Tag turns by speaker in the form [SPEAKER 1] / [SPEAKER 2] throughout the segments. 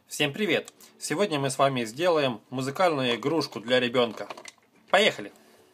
[SPEAKER 1] Всем привет! Сегодня мы с вами сделаем музыкальную игрушку для ребенка. Поехали!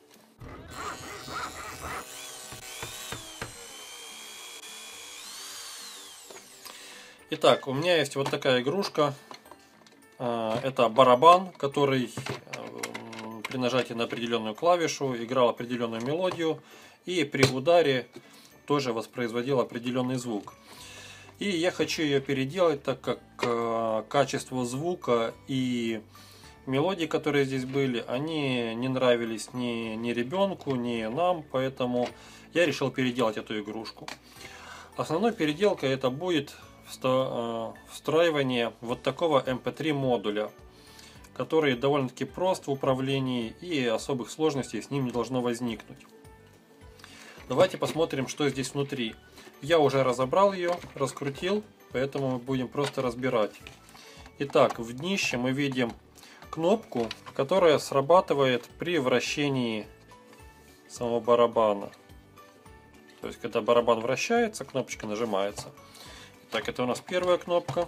[SPEAKER 1] Итак, у меня есть вот такая игрушка. Это барабан, который при нажатии на определенную клавишу играл определенную мелодию и при ударе тоже воспроизводил определенный звук. И я хочу ее переделать, так как качество звука и мелодии, которые здесь были, они не нравились ни ребенку, ни нам, поэтому я решил переделать эту игрушку. Основной переделкой это будет встраивание вот такого MP3 модуля, который довольно-таки прост в управлении и особых сложностей с ним не должно возникнуть. Давайте посмотрим, что здесь внутри. Я уже разобрал ее, раскрутил, поэтому мы будем просто разбирать. Итак, в днище мы видим кнопку, которая срабатывает при вращении самого барабана. То есть, когда барабан вращается, кнопочка нажимается. Итак, это у нас первая кнопка.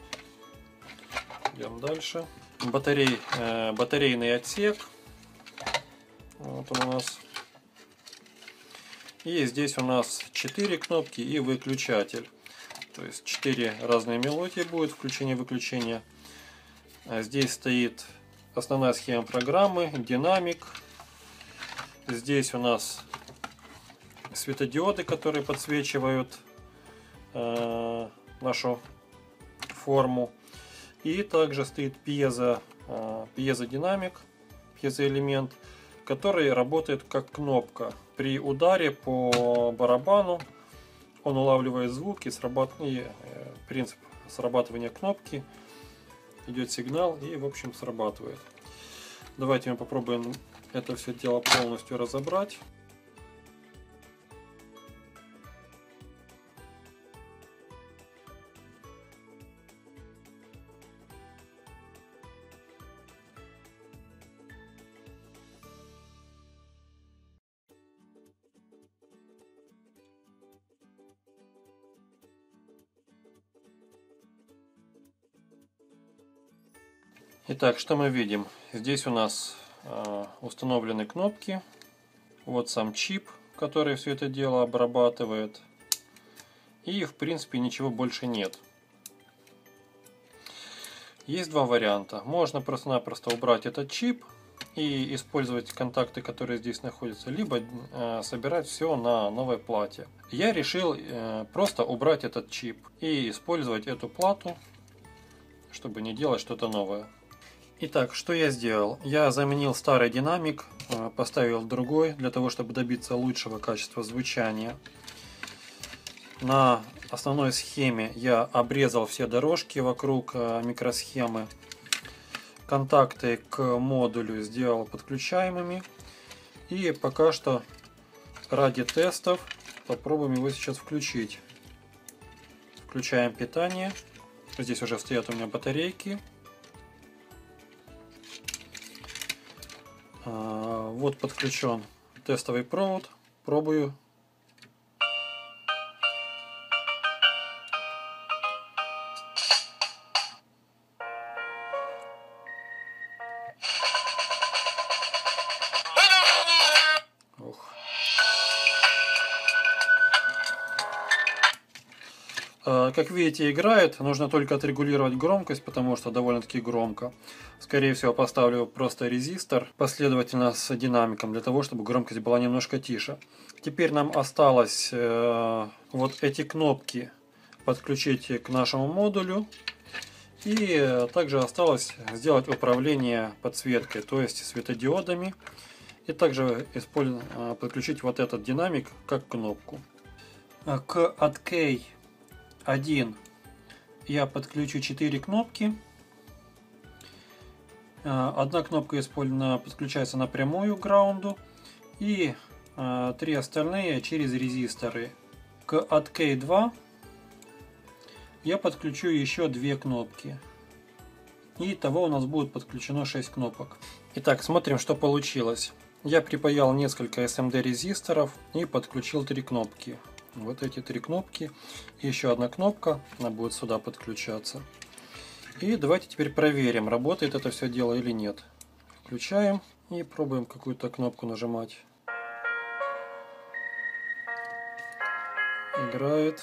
[SPEAKER 1] Идем дальше. Батарейный отсек. Вот он у нас. И здесь у нас 4 кнопки и выключатель. То есть 4 разные мелодии будет, включение-выключение. Здесь стоит основная схема программы, динамик. Здесь у нас светодиоды, которые подсвечивают нашу форму. И также стоит пьезодинамик, пьезоэлемент, который работает как кнопка. При ударе по барабану он улавливает звук и принцип срабатывания кнопки, идет сигнал и в общем срабатывает. Давайте мы попробуем это все дело полностью разобрать. Итак, что мы видим? Здесь у нас установлены кнопки. Вот сам чип, который все это дело обрабатывает. И в принципе ничего больше нет. Есть два варианта. Можно просто-напросто убрать этот чип и использовать контакты, которые здесь находятся, либо собирать все на новой плате. Я решил просто убрать этот чип и использовать эту плату, чтобы не делать что-то новое. Итак, что я сделал? Я заменил старый динамик, поставил другой, для того, чтобы добиться лучшего качества звучания. На основной схеме я обрезал все дорожки вокруг микросхемы. Контакты к модулю сделал подключаемыми. И пока что ради тестов попробуем его сейчас включить. Включаем питание. Здесь уже стоят у меня батарейки. Вот подключен тестовый провод. Пробую. Как видите, играет. Нужно только отрегулировать громкость, потому что довольно-таки громко. Скорее всего, поставлю просто резистор последовательно с динамиком, для того, чтобы громкость была немножко тише. Теперь нам осталось вот эти кнопки подключить к нашему модулю. И также осталось сделать управление подсветкой, то есть светодиодами. И также подключить вот этот динамик как кнопку. К ATkey 1 я подключу 4 кнопки. Одна кнопка подключается напрямую к граунду и 3 остальные через резисторы. К ATkey 2 я подключу еще 2 кнопки. И итого у нас будет подключено 6 кнопок. Итак, смотрим, что получилось. Я припаял несколько SMD резисторов и подключил 3 кнопки. Вот эти 3 кнопки. И еще одна кнопка, она будет сюда подключаться. И давайте теперь проверим, работает это все дело или нет. Включаем и пробуем какую-то кнопку нажимать. Играет.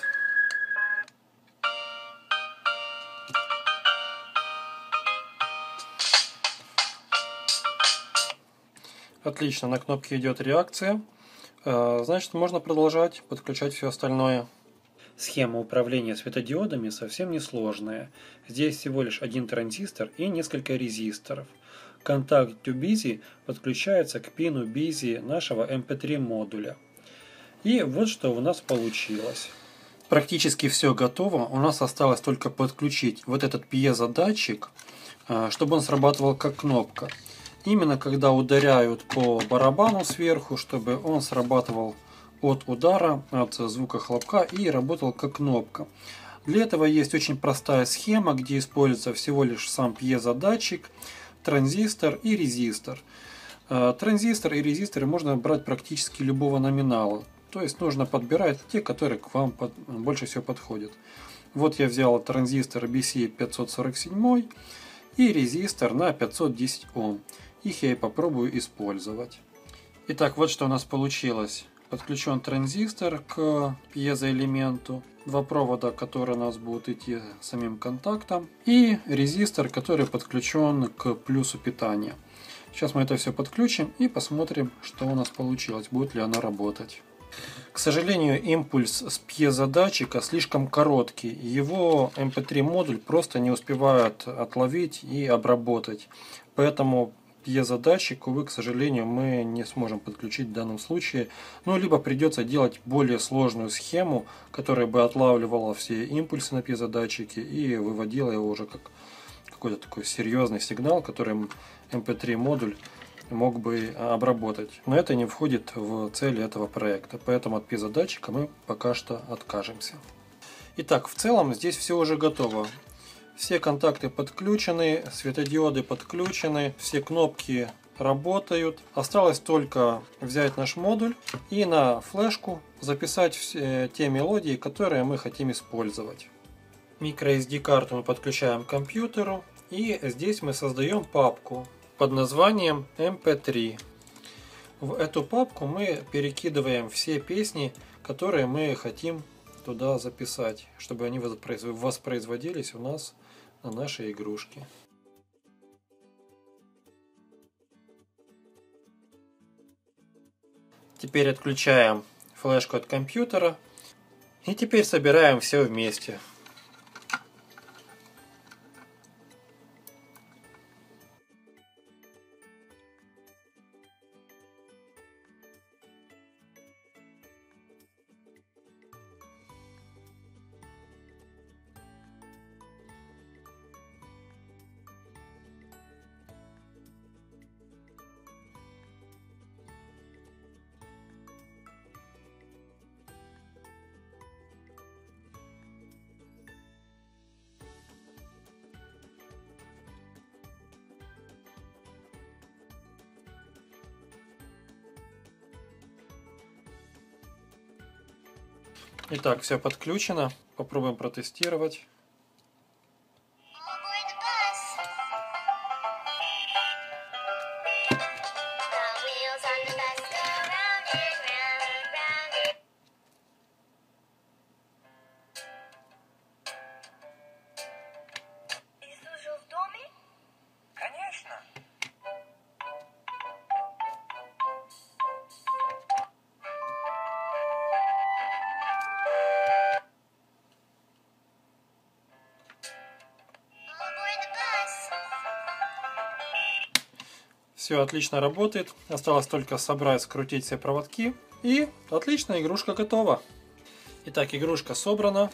[SPEAKER 1] Отлично, на кнопке идет реакция. Значит, можно продолжать подключать все остальное. Схема управления светодиодами совсем не сложная. Здесь всего лишь один транзистор и несколько резисторов. Контакт to busy подключается к пину busy нашего MP3 модуля. И вот что у нас получилось. Практически все готово. У нас осталось только подключить вот этот пьезодатчик, чтобы он срабатывал как кнопка. Именно когда ударяют по барабану сверху, чтобы он срабатывал от удара, от звука хлопка и работал как кнопка. Для этого есть очень простая схема, где используется всего лишь сам пьезодатчик, транзистор и резистор. Транзистор и резисторы можно брать практически любого номинала. То есть нужно подбирать те, которые к вам больше всего подходят. Вот я взял транзистор BC547 и резистор на 510 Ом. Их я и попробую использовать. Итак, вот что у нас получилось. Подключен транзистор к пьезоэлементу, два провода, которые у нас будут идти самим контактом, и резистор, который подключен к плюсу питания. Сейчас мы это все подключим и посмотрим, что у нас получилось, будет ли оно работать. К сожалению, импульс с пьезодатчика слишком короткий, его MP3 модуль просто не успевает отловить и обработать, поэтому пьезодатчик, увы, к сожалению, мы не сможем подключить в данном случае. Ну, либо придется делать более сложную схему, которая бы отлавливала все импульсы на пьезодатчике и выводила его уже как какой-то такой серьезный сигнал, который MP3 модуль мог бы обработать. Но это не входит в цели этого проекта, поэтому от пьезодатчика мы пока что откажемся. Итак, в целом здесь все уже готово. Все контакты подключены, светодиоды подключены, все кнопки работают. Осталось только взять наш модуль и на флешку записать все те мелодии, которые мы хотим использовать. Micro SD карту мы подключаем к компьютеру, и здесь мы создаем папку под названием MP3. В эту папку мы перекидываем все песни, которые мы хотим туда записать, чтобы они воспроизводились у нас на нашей игрушке. Теперь отключаем флешку от компьютера и теперь собираем все вместе. Итак, все подключено. Попробуем протестировать. Все отлично работает. Осталось только собрать, скрутить все проводки. И отлично, игрушка готова. Итак, игрушка собрана.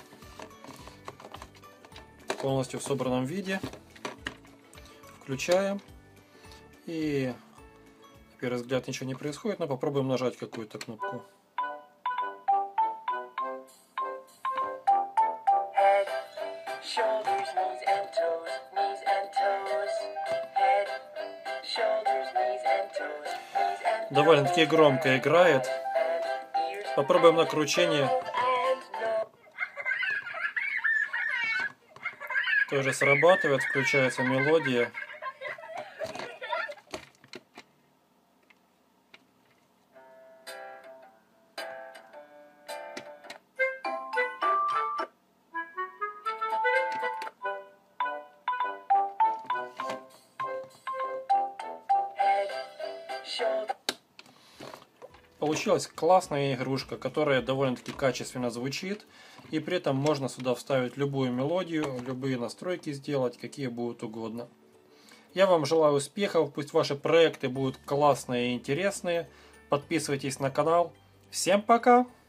[SPEAKER 1] Полностью в собранном виде. Включаем. И на первый взгляд ничего не происходит, но попробуем нажать какую-то кнопку. Довольно-таки громко играет. Попробуем накручение. Тоже срабатывает, включается мелодия. Получилась классная игрушка, которая довольно-таки качественно звучит. И при этом можно сюда вставить любую мелодию, любые настройки сделать, какие будут угодно. Я вам желаю успехов, пусть ваши проекты будут классные и интересные. Подписывайтесь на канал. Всем пока!